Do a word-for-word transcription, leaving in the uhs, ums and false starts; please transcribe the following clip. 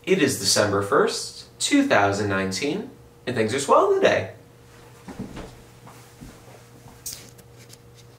It is December first, two thousand nineteen, and things are swell today.